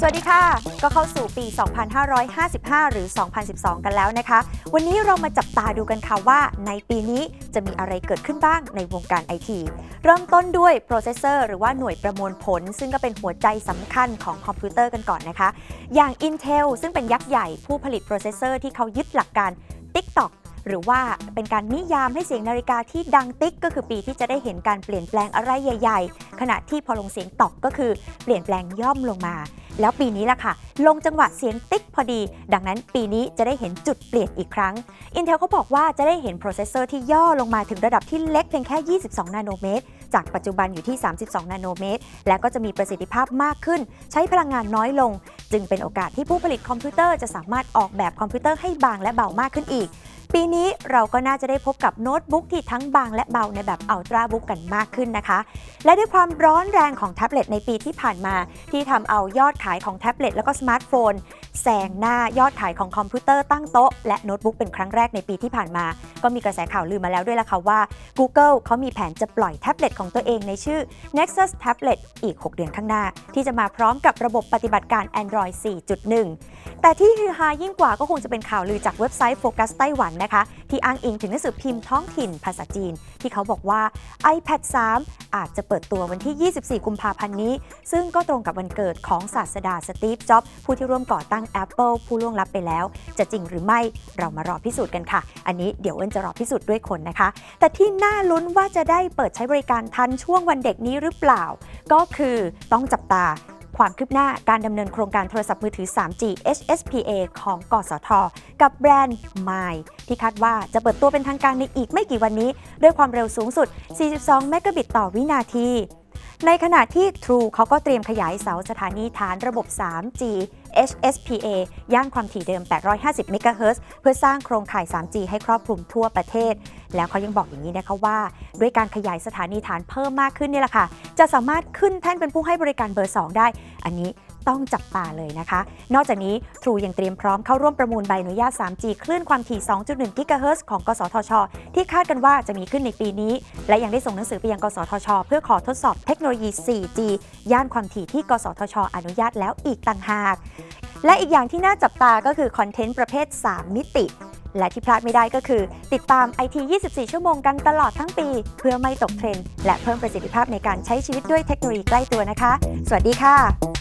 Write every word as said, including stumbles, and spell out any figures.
สวัสดีค่ะก็เข้าสู่ปี สองพันห้าร้อยห้าสิบห้า หรือ สองพันสิบสอง กันแล้วนะคะวันนี้เรามาจับตาดูกันค่ะว่าในปีนี้จะมีอะไรเกิดขึ้นบ้างในวงการ ไอ ที เริ่มต้นด้วยโปรเซสเซอร์หรือว่าหน่วยประมวลผลซึ่งก็เป็นหัวใจสำคัญของคอมพิวเตอร์กันก่อนนะคะอย่าง Intel ซึ่งเป็นยักษ์ใหญ่ผู้ผลิตโปรเซสเซอร์ที่เขายึดหลักการ TikTokหรือว่าเป็นการนิยามให้เสียงนาฬิกาที่ดังติ๊กก็คือปีที่จะได้เห็นการเปลี่ยนแปลงอะไรใหญ่ๆขณะที่พอลงเสียงตอกก็คือเปลี่ยนแปลงย่อมลงมาแล้วปีนี้ล่ะค่ะลงจังหวะเสียงติ๊กพอดีดังนั้นปีนี้จะได้เห็นจุดเปลี่ยนอีกครั้ง Intel เขาบอกว่าจะได้เห็นโปรเซสเซอร์ที่ย่อลงมาถึงระดับที่เล็กเพียงแค่ยี่สิบสองนาโนเมตรจากปัจจุบันอยู่ที่สามสิบสองนาโนเมตรและก็จะมีประสิทธิภาพมากขึ้นใช้พลังงานน้อยลงจึงเป็นโอกาสที่ผู้ผลิตคอมพิวเตอร์จะสามารถออกแบบคอมพิวเตอร์ให้บางและเบามากขึ้นอีกปีนี้เราก็น่าจะได้พบกับโน้ตบุ๊กที่ทั้งบางและเบาในแบบอัลตร้าบุ๊กกันมากขึ้นนะคะและด้วยความร้อนแรงของแท็บเล็ตในปีที่ผ่านมาที่ทำเอายอดขายของแท็บเล็ตแล้วก็สมาร์ทโฟนแซงหน้ายอดขายของคอมพิวเตอร์ตั้งโต๊ะและโน้ตบุ๊กเป็นครั้งแรกในปีที่ผ่านมาก็มีกระแสข่าวลือมาแล้วด้วยล่ะค่ะว่า Google เขามีแผนจะปล่อยแท็บเล็ตของตัวเองในชื่อ Nexus Tablet อีกหกเดือนข้างหน้าที่จะมาพร้อมกับระบบปฏิบัติการ Android สี่จุดหนึ่ง แต่ที่ฮือฮายิ่งกว่าก็คงจะเป็นข่าวลือจากเว็บไซต์โฟกัสไต้หวันนะคะที่อ้างอิงถึงหนังสือพิมพ์ท้องถิ่นภาษาจีนที่เขาบอกว่า iPad สาม อาจจะเปิดตัววันที่ ยี่สิบสี่ กุมภาพันธ์นี้ซึ่งก็ตรงกับวันเกิดของศาสดาสตีฟ จ็อบส์ผู้ที่ร่วมก่อตั้ง Apple ผู้ล่วงลับไปแล้วจะจริงหรือไม่เรามารอพิสูจน์กันค่ะอันนี้เดี๋ยวเอิญจะรอพิสูจน์ด้วยคนนะคะแต่ที่น่าลุ้นว่าจะได้เปิดใช้บริการทันช่วงวันเด็กนี้หรือเปล่าก็คือต้องจับตาความคืบหน้าการดำเนินโครงการโทรศัพท์มือถือ ทรี จี เอช เอส พี เอ ของกสท.กับแบรนด์ ไมล์ ที่คาดว่าจะเปิดตัวเป็นทางการในอีกไม่กี่วันนี้ด้วยความเร็วสูงสุด สี่สิบสอง เมกะบิตต่อวินาทีในขณะที่ True เขาก็เตรียมขยายเสาสถานีฐานระบบ ทรี จี เอช เอส พี เอ ย่านความถี่เดิม แปดร้อยห้าสิบ เมกะเฮิรตซ์ เพื่อสร้างโครงข่าย ทรี จี ให้ครอบคลุมทั่วประเทศแล้วเขายังบอกอย่างนี้นะคะว่าด้วยการขยายสถานีฐานเพิ่มมากขึ้นนี่แหละค่ะจะสามารถขึ้นแท่นเป็นผู้ให้บริการเบอร์ สองได้อันนี้ต้องจับตาเลยนะคะนอกจากนี้ True ยังเตรียมพร้อมเข้าร่วมประมูลใบอนุญาต ทรี จี คลื่นความถี่ สองจุดหนึ่ง กิกะเฮิรตซ์ ของกสทช.ที่คาดกันว่าจะมีขึ้นในปีนี้และยังได้ส่งหนังสือไปยังกสทช.เพื่อขอทดสอบเทคโนโลยี โฟร์จี ย่านความถี่ที่กสทช.อนุญาตแล้วอีกต่างหากและอีกอย่างที่น่าจับตาก็คือคอนเทนต์ประเภทสามมิติและที่พลาดไม่ได้ก็คือติดตาม ไอ ที ยี่สิบสี่ ชั่วโมงกันตลอดทั้งปีเพื่อไม่ตกเทรนด์และเพิ่มประสิทธิภาพในการใช้ชีวิตด้วยเทคโนโลยีใกล้ตัวนะคะสวัสดีค่ะ